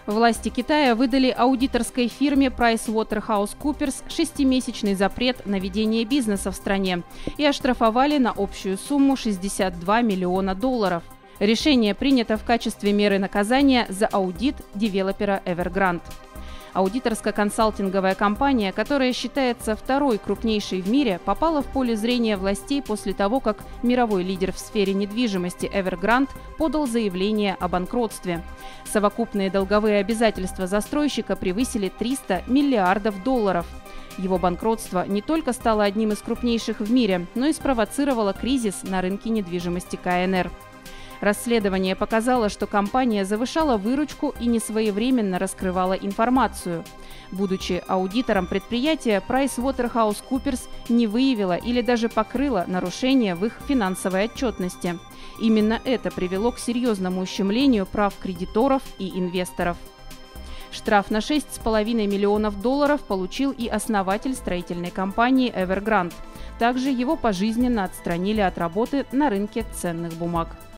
Власти Китая выдали аудиторской фирме PricewaterhouseCoopers 6-месячный запрет на ведение бизнеса в стране и оштрафовали на общую сумму $62 миллиона. Решение принято в качестве меры наказания за аудит девелопера Evergrande. Аудиторско-консалтинговая компания, которая считается второй крупнейшей в мире, попала в поле зрения властей после того, как мировой лидер в сфере недвижимости Evergrande подал заявление о банкротстве. Совокупные долговые обязательства застройщика превысили $300 миллиардов. Его банкротство не только стало одним из крупнейших в мире, но и спровоцировало кризис на рынке недвижимости КНР. Расследование показало, что компания завышала выручку и несвоевременно раскрывала информацию. Будучи аудитором предприятия, PricewaterhouseCoopers не выявила или даже покрыла нарушения в их финансовой отчетности. Именно это привело к серьезному ущемлению прав кредиторов и инвесторов. Штраф на $6,5 миллионов получил и основатель строительной компании Evergrande. Также его пожизненно отстранили от работы на рынке ценных бумаг.